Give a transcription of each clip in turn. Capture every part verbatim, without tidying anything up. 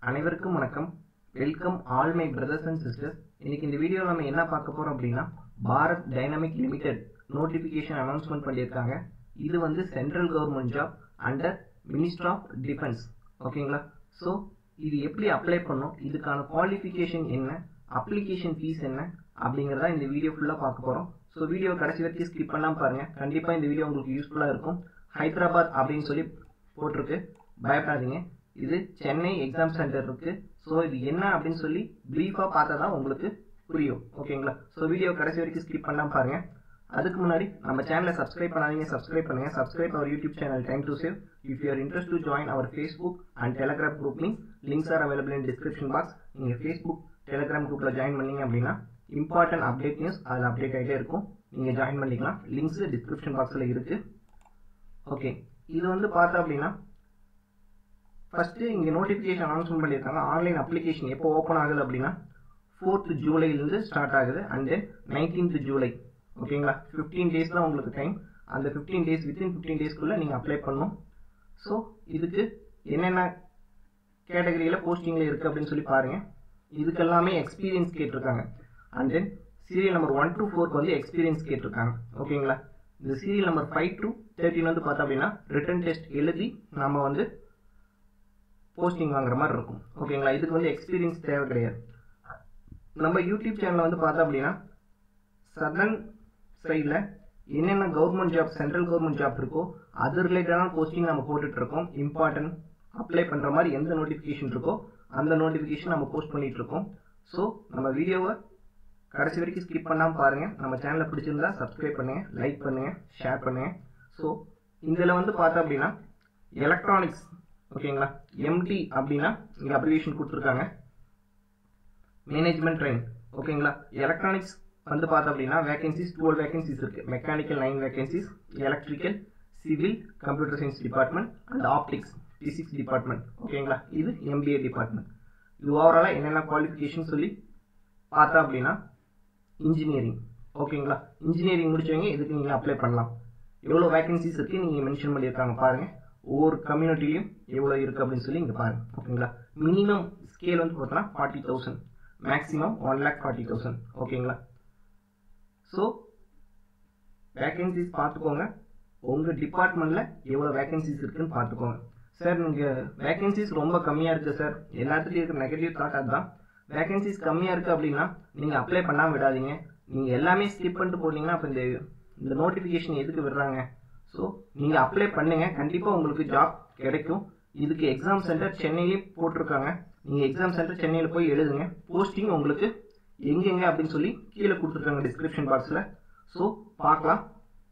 அனைவருக்கும் வணக்கம். Welcome all my brothers and sisters. இன்னைக்கு இந்த வீடியோவில் நம்ம என்ன பார்க்க போறோம் அப்படின்னா, Bharat dynamics limited notification announcement பண்ணியிருக்காங்க. இது வந்து central government job under minister of defence. ஓகேங்களா? ஸோ இது எப்படி அப்ளை பண்ணும், இதுக்கான குவாலிஃபிகேஷன் என்ன, அப்ளிகேஷன் ஃபீஸ் என்ன அப்படிங்கிறதா இந்த வீடியோ ஃபுல்லாக பார்க்க போகிறோம். ஸோ வீடியோ கடைசி வரைக்கும் ஸ்கிப் பண்ணாமல் பாருங்கள். கண்டிப்பாக இந்த வீடியோ உங்களுக்கு யூஸ்ஃபுல்லாக இருக்கும். ஹைதராபாத் அப்படின்னு சொல்லி போட்டிருக்கு, பயப்படாதீங்க. இது சென்னை எக்ஸாம் சென்டர் இருக்கு. ஸோ இது என்ன அப்படின்னு சொல்லி பிரீஃபாக பார்த்தா தான் உங்களுக்கு புரியும். ஓகேங்களா? ஸோ வீடியோ கடைசி வரைக்கும் ஸ்கிப் பண்ணாமல் பாருங்க. அதுக்கு முன்னாடி நம்ம சேனலை சப்ஸ்கிரைப் பண்ணாதீங்க, சப்ஸ்கிரைப் பண்ணுங்க. Subscribe our YouTube channel time to save. If you are interest to join our Facebook and Telegram group link links are available in description box. நீங்கள் ஃபேஸ்புக் டெலிகிராம் குரூப்பில் ஜாயின் பண்ணீங்க அப்படின்னா இம்பார்ட்டன்ட் அப்டேட் நியூஸ் அதில் update ஆகிட்டே இருக்கும். நீங்கள் join பண்ணிக்கலாம். Links description பாக்ஸில் இருக்கு. ஓகே, இது வந்து பார்த்தா அப்படின்னா ஃபர்ஸ்ட் இங்கே நோட்டிஃபிகேஷன் அனௌன்ஸ்மெண்ட் பண்ணியிருக்காங்க. ஆன்லைன் அப்ளிகேஷன் எப்போ ஓப்பன் ஆகுது அப்படின்னா ஃபோர்த் ஜூலைலேருந்து ஸ்டார்ட் ஆகுது அண்ட் தென் நைன்டீன்த் ஜூலை. ஓகேங்களா? ஃபிஃப்டீன் டேஸ் தான் உங்களுக்கு டைம். அந்த ஃபிஃப்டீன் டேஸ் வித்தின் ஃபிஃப்டீன் டேஸ்க்குள்ளே நீங்கள் அப்ளை பண்ணணும். ஸோ இதுக்கு என்னென்ன கேட்டகரியில் போஸ்டிங்கில் இருக்குது அப்படின்னு சொல்லி பாருங்கள். இதுக்கெல்லாமே எக்ஸ்பீரியன்ஸ் கேட்டிருக்காங்க. And then serial number one to ஃபோருக்கு வந்து எக்ஸ்பீரியன்ஸ் கேட்டிருக்காங்க. ஓகேங்களா? இந்த serial number five to thirteen வந்து பார்த்தா அப்படின்னா ரிட்டன் டெஸ்ட் எழுதி நம்ம வந்து போஸ்டிங் வாங்குற மாதிரி இருக்கும். ஓகேங்களா? இதுக்கு வந்து எக்ஸ்பீரியன்ஸ் தேவை கிடையாது. நம்ம யூடியூப் சேனலில் வந்து பார்த்தா அப்படின்னா சதர்ன் சைடில் என்னென்ன government job, central government job இருக்கோ அது ரிலேட்டடான போஸ்டிங் நம்ம போட்டுட்டு இருக்கோம். இம்பார்ட்டன்ட் அப்ளை பண்ணுற மாதிரி எந்த நோட்டிஃபிகேஷன் இருக்கோ அந்த நோட்டிஃபிகேஷன் நம்ம போஸ்ட் பண்ணிட்டு இருக்கோம். ஸோ நம்ம வீடியோவை கடைசி வரைக்கும் ஸ்கிப் பண்ணாமல் பாருங்கள். நம்ம சேனலை பிடிச்சிருந்தா சப்ஸ்கிரைப் பண்ணுங்கள், லைக் பண்ணுங்கள், ஷேர் பண்ணுங்கள். ஸோ இதில் வந்து பார்த்தா அப்படின்னா எலக்ட்ரானிக்ஸ், ஓகேங்களா, எம்டி அப்படின்னா இங்கே அப்ளிகேஷன் கொடுத்துருக்காங்க. Management train. ஓகேங்களா? எலக்ட்ரானிக்ஸ் வந்து பார்த்தா அப்படின்னா வேகன்சிஸ் டுவெல் வேகன்சிஸ் இருக்கு. Mechanical nine vacancies, electrical, civil, computer science department and optics physics department. ஓகேங்களா? இது எம்பிஏ டிபார்ட்மெண்ட். இது ஓவராலாக என்னென்ன குவாலிஃபிகேஷன் சொல்லி பார்த்தா அப்படின்னா இன்ஜினியரிங். ஓகேங்களா? இன்ஜினியரிங் முடிச்சவங்க இதுக்கு நீங்கள் அப்ளை பண்ணலாம். எவ்வளோ வேகன்சிஸ் இருக்குது நீங்கள் மென்ஷன் பண்ணியிருக்காங்க பாருங்கள். ஒவ்வொரு கம்யூனிட்டிலையும் எவ்வளோ இருக்குது அப்படின்னு சொல்லி இங்கே பாருங்கள். ஓகேங்களா? மினிமம் ஸ்கேல் வந்து பார்த்தோன்னா forty thousand, maximum one lakh forty thousand. ஓகேங்களா? ஸோ வேகன்சிஸ் பார்த்துக்கோங்க. உங்கள் டிபார்ட்மெண்ட்டில் எவ்வளோ வேகன்சிஸ் இருக்குன்னு பார்த்துக்கோங்க. சார் நீங்கள் வேகன்சிஸ் ரொம்ப கம்மியாக இருக்குது சார், எல்லாத்துலேயும் இருக்கிற நெகட்டிவ் தாட் அதுதான். வேகன்சிஸ் கம்மியாக இருக்குது அப்படின்னா நீங்கள் அப்ளை பண்ணாமல் விடாதீங்க. நீங்கள் எல்லாமே ஸ்கிப் பண்ணிட்டு போனீங்கன்னா அப்போ இந்த இந்த நோட்டிஃபிகேஷன் எதுக்கு விடுறாங்க? ஸோ நீங்கள் அப்ளை பண்ணுங்க, கண்டிப்பாக உங்களுக்கு ஜாப் கிடைக்கும். இதுக்கு எக்ஸாம் சென்டர் சென்னையிலேயும் போட்டிருக்காங்க. நீங்கள் எக்ஸாம் சென்டர் சென்னையில் போய் எழுதுங்க. போஸ்டிங் உங்களுக்கு எங்கெங்க அப்படின்னு சொல்லி கீழே கொடுத்துருக்காங்க டிஸ்கிரிப்ஷன் பாக்ஸில். ஸோ பார்க்கலாம்.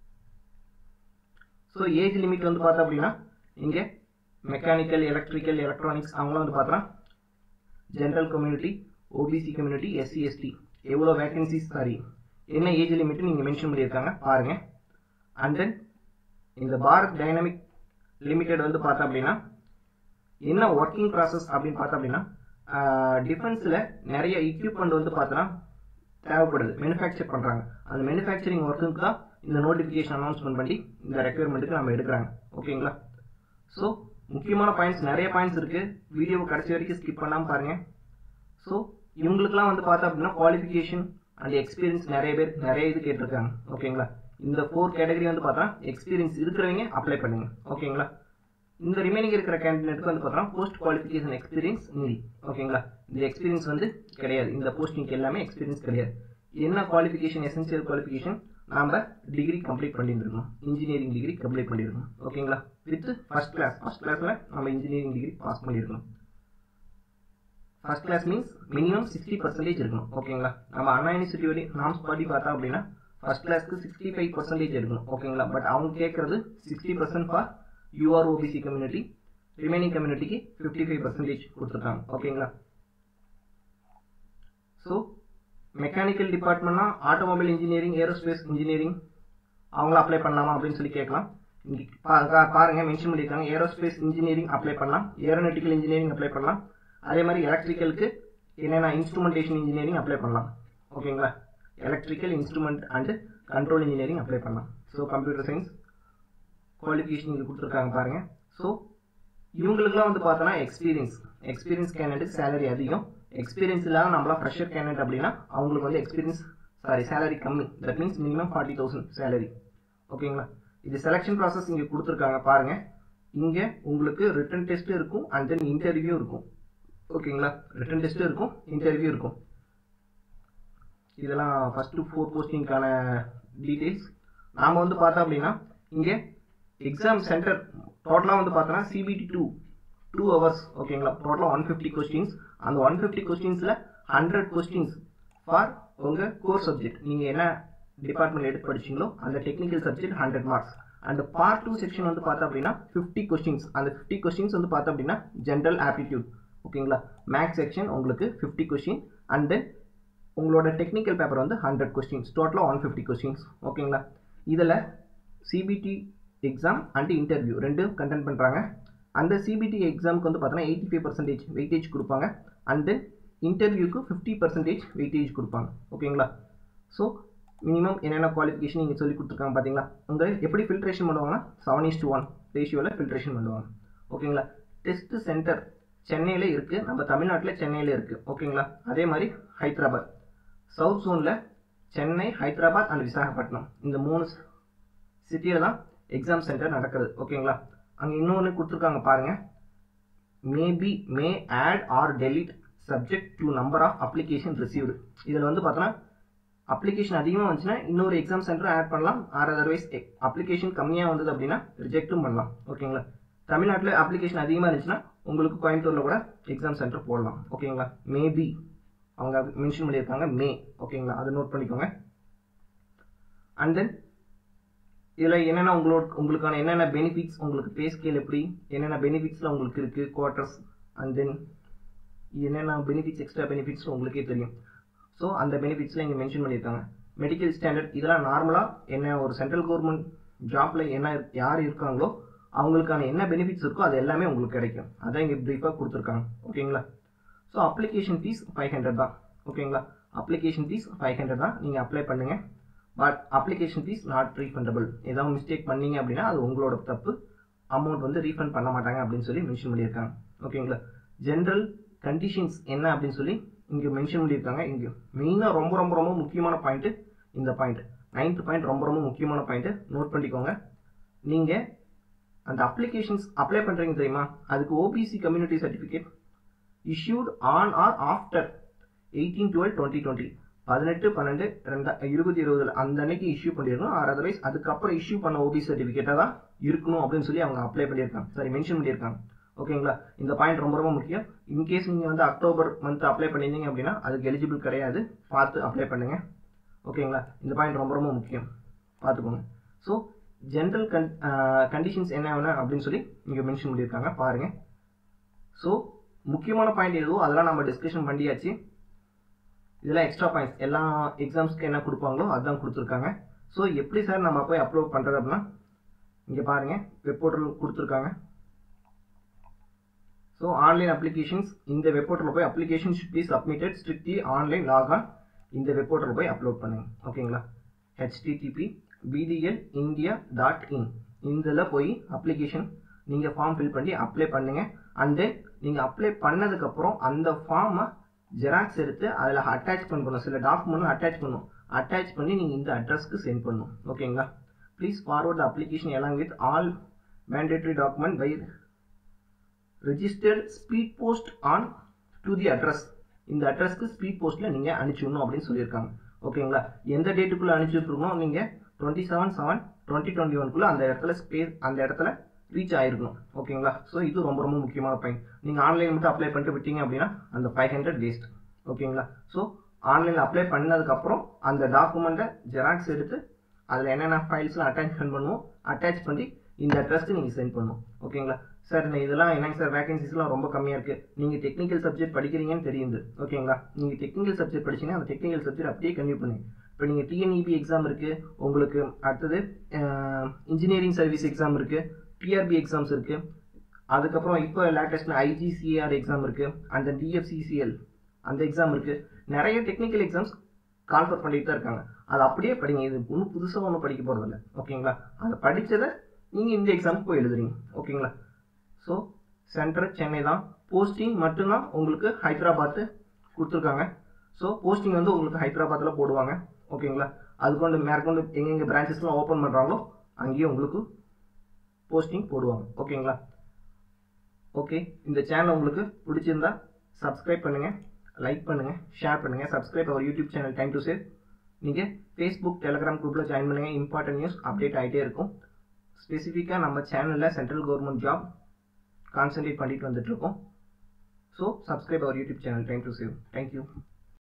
ஸோ ஏஜ் லிமிட் வந்து பார்த்தா அப்படின்னா இங்கே மெக்கானிக்கல், எலக்ட்ரிக்கல், எலக்ட்ரானிக்ஸ் அவங்களாம் வந்து பார்த்தா general community, OBC community, SC ST எவ்வளோ வேகன்சிஸ், சாரி என்ன ஏஜ் லிமிட் நீங்கள் மென்ஷன் பண்ணியிருக்காங்க பாருங்கள். அண்ட் தென் இந்த பாரத் டைனமிக் லிமிடெட் வந்து பார்த்தா அப்படின்னா என்ன ஒர்க்கிங் ப்ராசஸ் அப்படின்னு பார்த்தா அப்படின்னா டிஃபென்ஸில் நிறைய எக்யூப்மெண்ட் வந்து பார்த்தோன்னா தேவைப்படுது, மேனுஃபேக்சர் பண்ணுறாங்க. அந்த மேனுஃபேக்சரிங் ஒர்க்குக்கு தான் இந்த நோட்டிஃபிகேஷன் அனௌன்ஸ்மெண்ட் பண்ணி இந்த ரெக்யர்மெண்ட்டுக்கு நம்ம எடுக்கிறாங்க. ஓகேங்களா? ஸோ முக்கியமான பாயிண்ட்ஸ், நிறைய பாயிண்ட்ஸ் இருக்குது. வீடியோவை கடைசி வரைக்கும் ஸ்கிப் பண்ணாமல் பாருங்கள். ஸோ இவங்களுக்குலாம் வந்து பார்த்தா அப்படின்னா குவாலிஃபிகேஷன் அண்ட் எக்ஸ்பீரியன்ஸ் நிறைய பேர் நிறைய இது கேட்டிருக்காங்க. ஓகேங்களா? இந்த ஃபோர் கேட்டகரி வந்து பார்த்தா எக்ஸ்பீரியன்ஸ் இருக்கிறவங்க அப்ளை பண்ணுங்க. ஓகேங்களா? இந்த ரிமைனிங் இருக்கிற கேண்டிடேட்டுக்கு வந்து பார்த்தா போஸ்ட் குவாலிஃபிகேஷன் எக்ஸ்பீரியன்ஸ் நீடி. ஓகேங்களா? இந்த எக்ஸ்பீரியன்ஸ் வந்து கிடையாது. இந்த போஸ்டிங்க்கு எல்லாமே எக்ஸ்பீரியன்ஸ் கிடையாது. என்ன குவாலிஃபிகேஷன், எசென்சியல் குவாலிஃபிகேஷன் நாம் டிகிரி கம்ப்ளீட் பண்ணியிருக்கணும், இன்ஜினியரிங் டிகிரி கம்ப்ளீட் பண்ணியிருக்கணும். ஓகேங்களா? வித் ஃபர்ஸ்ட் கிளாஸ், ஃபர்ஸ்ட் கிளாஸில் நம்ம இன்ஜினியரிங் டிகிரி பாஸ் பண்ணியிருக்கணும். First class means minimum sixty percentage இருக்கணும். ஓகேங்களா? நம்ம அண்ணா யூனிவர்சிட்டி நாம்ஸ் படி பார்த்தா அப்படின்னா ஃபர்ஸ்ட் கிளாஸ்க்கு சிக்ஸ்டி ஃபைவ் பர்சன்டேஜ் இருக்கணும். ஓகேங்களா? பட் அவங்க கேட்கறது sixty percent for your OBC community, remaining கம்யூனிட்டிக்கு ஃபிஃப்டி ஃபைவ் பர்சன்டேஜ் கொடுத்துருக்காங்க. ஓகேங்களா? ஸோ மெக்கானிக்கல் டிபார்ட்மெண்ட்னா ஆட்டோமொபைல் இன்ஜினியரிங், ஏரோஸ்பேஸ் இன்ஜினியரிங் அவங்கள அப்ளை பண்ணலாமா அப்படின்னு சொல்லி கேட்கலாம். இங்கே பாருங்க மென்ஷன் பண்ணியிருக்காங்க. ஏரோஸ்பேஸ் இன்ஜினியரிங் அப்ளை பண்ணலாம், ஏரோநாட்டிக்கல் இன்ஜினியரிங் அப்ளை பண்ணலாம். அதே மாதிரி எலக்ட்ரிக்கலுக்கு என்னென்ன இன்ஸ்ட்ருமெண்டேஷன் இன்ஜினியரிங் அப்ளை பண்ணலாம். ஓகேங்களா? Electrical, instrument and control engineering apply பண்ணலாம். ஸோ கம்ப்யூட்டர் சயின்ஸ் குவாலிஃபிகேஷன் இங்கே கொடுத்துருக்காங்க பாருங்கள். ஸோ இவங்களுக்குலாம் வந்து பார்த்தோன்னா எக்ஸ்பீரியன்ஸ் எக்ஸ்பீரியன்ஸ் கேண்டிடேட் சேலரி அதிகம், எக்ஸ்பீரியன்ஸ் இல்லாத நம்மளா ஃப்ரெஷர் கேண்டிடேட் அப்படின்னா அவங்களுக்கு வந்து எக்ஸ்பீரியன்ஸ் சாரி சேலரி கம்மி. That means minimum forty thousand salary. ஓகேங்களா. இது செலெக்ஷன் ப்ராசஸ் இங்கே கொடுத்துருக்காங்க பாருங்க. இங்கே உங்களுக்கு ரிட்டன் டெஸ்ட் இருக்கும் அண்ட் தென் இன்டர்வியூ இருக்கும். ஓகேங்களா. ரிட்டன் டெஸ்ட் இருக்கும், இன்டர்வியூ இருக்கும். இதெல்லாம் ஃபர்ஸ்ட் ஃபோர் போஸ்டிங்கான டீடைல்ஸ். நாம வந்து பார்த்தோம் அப்படின்னா இங்கே எக்ஸாம் சென்டர் டோட்டலாக வந்து பார்த்தோன்னா சிபிடி டூ டூ ஹவர்ஸ். ஓகேங்களா. டோட்டலாக ஒன் ஃபிஃப்டி கொஸ்டின்ஸ். அந்த ஒன் ஃபிஃப்டி கொஸ்டின்ஸில் ஹண்ட்ரட் கொஸ்டின்ஸ் ஃபார் உங்கள் கோர் சப்ஜெக்ட். நீங்கள் என்ன டிபார்ட்மெண்ட் எடுத்து படிச்சிங்களோ அந்த technical subject hundred marks. And part two section வந்து பார்த்தோம் அப்படின்னா ஃபிஃப்டி கொஸ்டின்ஸ். அந்த ஃபிஃப்டி கொஸ்டின்ஸ் வந்து பார்த்தோம் அப்படின்னா ஜென்ரல் ஆப்டிடியூட். ஓகேங்களா. மேக்ஸ் செக்ஷன் உங்களுக்கு ஃபிஃப்டி கொஸ்டின் அண்ட் தென் உங்களோட டெக்னிக்கல் பேப்பர் வந்து ஹண்ட்ரட் கொஸ்டின்ஸ். டோட்டலாக ஒன் ஃபிஃப்டி கொஸ்டின்ஸ். ஓகேங்களா. இதில் சிபிடி எக்ஸாம் அண்ட் இன்டர்வியூ ரெண்டும் கண்டெக்ட் பண்ணுறாங்க. அந்த சிபிடி எக்ஸாமுக்கு வந்து பார்த்தோன்னா எயிட்டி ஃபைவ் பர்சன்டேஜ் வெயிட்டேஜ் கொடுப்பாங்க அண்ட் தென் இன்டர்வியூக்கு ஃபிஃப்டி பர்சன்டேஜ் வெயிட்டேஜ் கொடுப்பாங்க. ஓகேங்களா. ஸோ மினிமம் என்னென்ன குவாலிஃபிகேஷன் இங்கே சொல்லி கொடுத்துருக்காங்க பார்த்தீங்களா. உங்கள் எப்படி ஃபில்ட்ரேஷன் பண்ணுவாங்கன்னா செவன் இஸ் டு ஒன் ரேஷியோவில் ஃபில்ட்ரேஷன் பண்ணுவாங்க. ஓகேங்களா. டெஸ்ட் சென்டர் சென்னையில் இருக்குது, நம்ம தமிழ்நாட்டில் சென்னையில் இருக்குது. ஓகேங்களா. அதே மாதிரி ஹைதராபாத் சவுத் ஜோனில் சென்னை, ஹைதராபாத் அண்ட் விசாகப்பட்டினம் இந்த மூணு சிட்டியில் தான் எக்ஸாம் சென்டர் நடக்குது. ஓகேங்களா. அங்கே இன்னொன்று கொடுத்துருக்காங்க பாருங்கள். Maybe may add or delete subject to number of application received. இதில் வந்து பார்த்தோன்னா அப்ளிகேஷன் அதிகமாக வந்துச்சுன்னா இன்னொரு எக்ஸாம் சென்டர் ஆட் பண்ணலாம். ஆர் அதர்வைஸ் அப்ளிகேஷன் கம்மியாக வந்தது அப்படின்னா ரிஜெக்டும் பண்ணலாம். ஓகேங்களா. தமிழ்நாட்டில் அப்ளிகேஷன் அதிகமாக இருந்துச்சுன்னா உங்களுக்கு கோயம்புத்தூரில் கூட எக்ஸாம் சென்டர் போடலாம். ஓகேங்களா. மேபி அவங்க மென்ஷன் பண்ணியிருக்காங்க மே. ஓகேங்களா. அதை நோட் பண்ணிக்கோங்க. அண்ட் தென் இதில் என்னென்ன உங்களோட உங்களுக்கான என்னென்ன பெனிஃபிட்ஸ், உங்களுக்கு பே ஸ்கேல் எப்படி, என்னென்ன பெனிஃபிட்ஸில் உங்களுக்கு இருக்குது, குவார்ட்டர்ஸ் அண்ட் தென் என்னென்ன பெனிஃபிட்ஸ் எக்ஸ்ட்ரா பெனிஃபிட்ஸ் உங்களுக்கே தெரியும். ஸோ அந்த பெனிஃபிட்ஸில் இங்கே மென்ஷன் பண்ணியிருக்காங்க. மெடிக்கல் ஸ்டாண்டர்ட் இதெல்லாம் நார்மலாக என்ன ஒரு சென்ட்ரல் கவர்மெண்ட் ஜாப்பில் என்ன யார் இருக்காங்களோ அவங்களுக்கான என்ன பெனிஃபிட்ஸ் இருக்கோ அது எல்லாமே உங்களுக்கு கிடைக்கும். அதான் இங்கே ப்ரீஃபாக கொடுத்துருக்காங்க. ஓகேங்களா. ஸோ அப்ளிகேஷன் ஃபீஸ் ஃபைவ் ஹண்ட்ரட் தான். ஓகேங்களா. அப்ளிகேஷன் ஃபீஸ் ஃபைவ் ஹண்ட்ரட் தான். நீங்கள் அப்ளை பண்ணுங்கள். But application fee not refundable. ஏதாவது மிஸ்டேக் பண்ணீங்க அப்படின்னா அது உங்களோட தப்பு. அமௌண்ட் வந்து ரீஃபண்ட் பண்ண மாட்டாங்க அப்படின்னு சொல்லி மென்ஷன் பண்ணியிருக்காங்க. ஓகேங்களா. ஜென்ரல் கண்டிஷன்ஸ் என்ன அப்படின்னு சொல்லி இங்கே மென்ஷன் பண்ணியிருக்காங்க. இங்கே மெயினாக ரொம்ப ரொம்ப ரொம்ப முக்கியமான பாயிண்ட்டு இந்த பாயிண்ட் நைன்த் பாயிண்ட் ரொம்ப ரொம்ப முக்கியமான பாயிண்ட்டு நோட் பண்ணிக்கோங்க. நீங்கள் அந்த அப்ளிகேஷன்ஸ் அப்ளை பண்ணுறீங்க தெரியுமா, அதுக்கு OBC community certificate issued on or after eighteen twelve twenty twenty பதினெட்டு பன்னெண்டு ரெண்டா இருபது இருபதுல அந்த அன்னைக்கு இஷ்யூ பண்ணிடணும். ஆர் அதர்வைஸ் அதுக்கப்புறம் இஷ்யூ பண்ண ஓபிசி சர்டிஃபிகேட்டாக தான் இருக்கணும் அப்படின்னு சொல்லி அவங்க அப்ளை பண்ணியிருக்காங்க. சாரி மென்ஷன் பண்ணியிருக்காங்க. ஓகேங்களா. இந்த பாயிண்ட் ரொம்ப ரொம்ப முக்கியம். இன்கேஸ் நீங்கள் வந்து அக்டோபர் மந்த் அப்ளை பண்ணியிருந்தீங்க அப்படின்னா அதுக்கு எலிஜிபிள் கிடையாது. பார்த்து அப்ளை பண்ணுங்கள். ஓகேங்களா. இந்த பாயிண்ட் ரொம்ப ரொம்ப முக்கியம், பார்த்துக்கோங்க. ஸோ ஜென்ரல் கன் கண்டிஷன்ஸ் என்ன வேணும் அப்படின்னு சொல்லி இங்கே மென்ஷன் பண்ணியிருக்காங்க பாருங்கள். ஸோ முக்கியமான பாயிண்ட் எதுவோ அதெல்லாம் நம்ம டிஸ்கஷன் பண்ணியாச்சு. இதெல்லாம் எக்ஸ்ட்ரா பாயிண்ட்ஸ் எல்லா எக்ஸாம்ஸ்க்கு என்ன கொடுப்பாங்களோ அதுதான் கொடுத்துருக்காங்க. ஸோ எப்படி சார் நம்ம போய் அப்லோட் பண்ணுறது அப்படின்னா இங்கே பாருங்கள், வெப் போர்ட்டல் கொடுத்துருக்காங்க. ஸோ ஆன்லைன் அப்ளிகேஷன்ஸ் இந்த வெப் போர்ட்டலில் போய் application should be submitted strictly online log on இந்த வெப் போர்ட்டலில் போய் அப்லோட் பண்ணுங்க. ஓகேங்களா. HTTP PDL India dot in இதில் போய் அப்ளிகேஷன் நீங்கள் ஃபார்ம் ஃபில் பண்ணி அப்ளை பண்ணுங்க. அண்ட் தென் நீங்கள் அப்ளை பண்ணதுக்கப்புறம் அந்த ஃபார்மை ஜெராக்ஸ் எடுத்து அதில் அட்டாச் பண்ணணும். சில டாக்குமெண்ட்டும் அட்டாச் பண்ணணும். அட்டாச் பண்ணி நீங்கள் இந்த அட்ரஸ்க்கு சென்ட் பண்ணணும். ஓகேங்களா. Please forward the application along with all mandatory document by registered speed post on to the address. இந்த அட்ரஸ்க்கு ஸ்பீட் போஸ்ட்டில் நீங்கள் அனுப்பிச்சிடணும் அப்படின்னு சொல்லியிருக்காங்க. ஓகேங்களா. எந்த டேட்டுக்குள்ளே அனுப்பிச்சுட்ருக்கணும், நீங்கள் twenty seven seven twenty twenty ஒன்குள்ளே அந்த இடத்துல ஸ்பேஸ் அந்த இடத்துல ரீச் ஆகிருக்கணும். ஓகேங்களா. ஸோ இது ரொம்ப ரொம்ப முக்கியமான பாயிண்ட். நீங்கள் ஆன்லைன் மட்டும் அப்ளை பண்ணிட்டு விட்டீங்க அப்படின்னா அந்த ஃபைவ் ஹண்ட்ரட் வேஸ்ட். ஓகேங்களா. ஸோ ஆன்லைனில் அப்ளை பண்ணதுக்கப்புறம் அந்த டாக்குமெண்ட்டை ஜெராக்ஸ் எடுத்து அதில் என்னென்ன ஃபைல்ஸ்லாம் அட்டாச்மெண்ட் பண்ணுவோம் அட்டாச் பண்ணி இந்த அட்ரஸ்க்கு நீங்கள் சென்ட் பண்ணணும். ஓகேங்களா. சார் இதெல்லாம் என்னங்க சார் வேகன்சிஸ்லாம் ரொம்ப கம்மியாக இருக்குது, நீங்கள் டெக்னிக்கல் சப்ஜெக்ட் படிக்கிறீங்கன்னு தெரியுது. ஓகேங்களா. நீங்கள் டெக்னிக்கல் சப்ஜெக்ட் படிச்சிங்கன்னா அந்த டெக்னிக்கல் சப்ஜெக்ட் அப்படியே கன்டினியூ பண்ணுங்க. இப்போ நீங்கள் டிஎன்இபி எக்ஸாம் இருக்குது, உங்களுக்கு அடுத்தது இன்ஜினியரிங் சர்வீஸ் எக்ஸாம் இருக்குது, டிஆர்பி எக்ஸாம்ஸ் இருக்குது, அதுக்கப்புறம் இப்போ லேட்டஸ்ட் ஐஜிசிஆர் எக்ஸாம் இருக்குது, அந்த டிஎஃப்சிசிஎல் அந்த எக்ஸாம் இருக்குது. நிறைய டெக்னிக்கல் எக்ஸாம்ஸ் கால்ஃபர் பண்ணிட்டு தான் இருக்காங்க. அது அப்படியே படிங்க. இது ஒன்றும் புதுசாக ஒன்றும் படிக்க போகிறதில்ல. ஓகேங்களா. அதை படித்ததை நீங்கள் இந்த எக்ஸாமுக்கு போய் எழுதுறீங்க. ஓகேங்களா. ஸோ சென்டர் சென்னை தான். போஸ்டிங் மட்டும்தான் உங்களுக்கு ஹைதராபாத் கொடுத்துருக்காங்க. ஸோ போஸ்டிங் வந்து உங்களுக்கு ஹைதராபாத்தில் போடுவாங்க. ஓகேங்களா? அதுக்கொண்டு மேற்கொண்டு எங்கெங்கே பிரான்ச்சஸ்லாம் ஓப்பன் பண்ணுறாங்களோ அங்கேயும் உங்களுக்கு போஸ்டிங் போடுவாங்க. ஓகேங்களா? ஓகே, இந்த சேனல் உங்களுக்கு பிடிச்சிருந்தா சப்ஸ்கிரைப் பண்ணுங்கள், லைக் பண்ணுங்கள், ஷேர் பண்ணுங்கள். Subscribe our YouTube channel time to save. நீங்கள் ஃபேஸ்புக் டெலிகிராம் குரூப்பில் ஜாயின் பண்ணுங்கள். இம்பார்ட்டன்ட் நியூஸ் அப்டேட் ஆகிட்டே இருக்கும். ஸ்பெசிஃபிக்காக நம்ம சேனலில் சென்ட்ரல் கவர்மெண்ட் ஜாப் கான்சன்ட்ரேட் பண்ணிட்டு வந்துட்டுருக்கோம். So subscribe our YouTube channel time to save. Thank you.